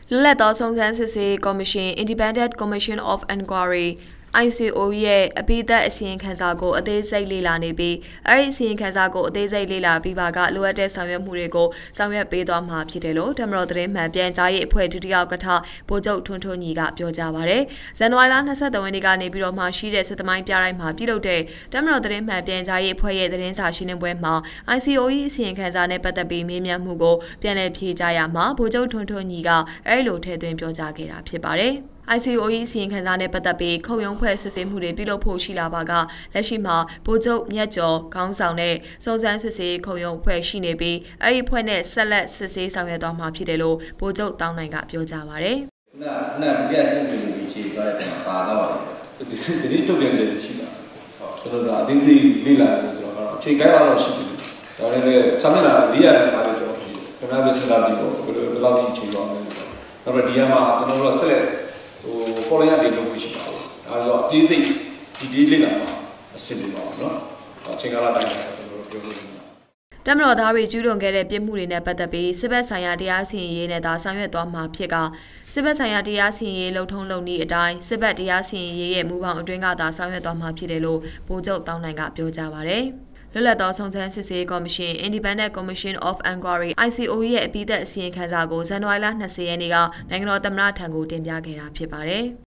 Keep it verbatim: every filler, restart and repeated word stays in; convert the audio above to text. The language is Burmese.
လွတ်လပ်သောစုံစမ်းစစ်ဆေးကော်မရှင် Independent Commission of Inquiry I C O ရဲ့အပိသက်အစီရင်ခံစာကိုအသေးစိတ်လေ့လာနေပြီးအဲ့ဒီအစီရင်ခံစာကိုအသေးစိတ်လေ့လာပြီးပါကလိုအပ်တဲ့ဆောင်ရွက်မှုတွေကိုဆောင်ရွက်ပေးသွားမှာဖြစ်တယ်လို့ဓမ္မတော်သတင်းမှန်ပြန်ကြားရေးအဖွဲ့ဒုတိယဥက္ကဋ္ဌဗိုလ်ချုပ်ထွန်းထွန်းညီကပြောကြားပါရယ်ဇန်နဝါရီလ၂၃ရက်နေ့ကနေပြီးတော့မှရှိတဲ့စစ်သမိုင်းပြတိုင်းမှာပြုလုပ်တဲ့ဓမ္မတော်သတင်းမှန်ပြန်ကြားရေးအဖွဲ့ရဲ့သတင်းစာရှင်းလင်းပွဲမှာ I C O ရဲ့အစီရင်ခံစာနဲ့ပတ်သက်ပြီးမေးမြန်းမှုကိုပြန်လည်ဖြေကြားရမှာဗိုလ်ချုပ်ထွန်းထွန်းညီကအဲ့လိုထည့်သွင်းပြောကြားခဲ့တာဖြစ်ပါတယ်I C O ရဲ့အစီရင်ခံစာနဲ့ပတ်သက်ပြီးခုံရုံးဖွဲ့စစ်ဆေးမှုတွေပြုလုပ်ဖို့ရှိလာပါကလက်ရှိမှာဗိုလ်ချုပ်မြတ်ကျော်ခေါင်းဆောင်တဲ့စုံစမ်းစစ်ဆေးခုံရုံးဖွဲ့ရှိနေပြီးအဲ့ဒီဖွဲ့နဲ့ဆက်လက်စစ်ဆေးဆောင်ရွက်သွားမှာဖြစ်တယ်လို့ဗိုလ်ချုပ်တောင်းနိုင်ကပြောကြားပါရယ်။နာနာပြည့်စုံမှုတွေခြေသွားတဲ့မှာပါတော့ပါတယ်။ဒီဒီတုတ်ပြန်တယ်ရှိတာ။ဟုတ်ကျွန်တော်ကအသေးစိတ်လေ့လာလို့ဆိုတော့အချိန်ကိုင်းတော့ရှိတယ်။ဒါလည်းစာမျက်နှာ၄ရာနဲ့ထားလို့ကျွန်တော်ရှိတယ်။ကျွန်တော်ပဲစဉ်းစားကြည့်ပေါ့ဘယ်လိုဘယ်လောက်ကြီးချိန်သွားမလဲ။ဒါပေမဲ့ဒီကမှာကျွန်တော်တို့ဆက်လက်ဟိုပေါ်ရတဲ့လုပ်ရှိပါဘူး။ဒါဆိုတော့အသေးစိတ်ဒီဒီလေးလာမှာအဆင်ပြေပါဘူးနော်။အချိန်ကာလတိုင်းကျွန်တော်တို့ပြောလို့တမတော်သားတွေကျူးလွန်ခဲ့တဲ့ပြစ်မှုတွေနဲ့ပတ်သက်ပြီးစစ်ဘက်ဆိုင်ရာတရားစီရင်ရေးနဲ့သာဆောင်ရွက်သွားမှာဖြစ်ကစစ်ဘက်ဆိုင်ရာတရားစီရင်ရေးလှုပ်ထုံးလုပ်နည်းအတိုင်းစစ်ဘက်တရားစီရင်ရေးရဲ့မူပေါင်းအတွင်းကသာဆောင်ရွက်သွားမှာဖြစ်တယ်လို့ဗိုလ်ချုပ်တောင်းနိုင်ကပြောကြားပါရယ်လွတ်လပ်သောစုံစမ်းစစ်ဆေးကော်မရှင် Independent Commission of Inquiry I C O ရဲ့အပိသက်အစီရင်ခံစာကိုဇန်နဝါရီလ၂၀ရက်နေ့ကနိုင်ငံတော်သမ္မတထံကိုတင်ပြခဲ့တာဖြစ်ပါတယ်